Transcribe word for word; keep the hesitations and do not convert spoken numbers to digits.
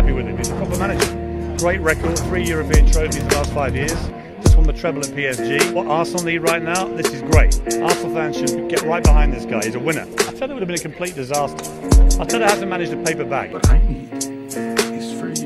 happy with him. He's a proper manager. Great record, three European trophies in the last five years. Just won the treble at P S G. What Arsenal need right now, this is great. Arsenal fans should get right behind this guy. He's a winner. I said it would have been a complete disaster. Arteta hasn't managed a paper bag. What I need is for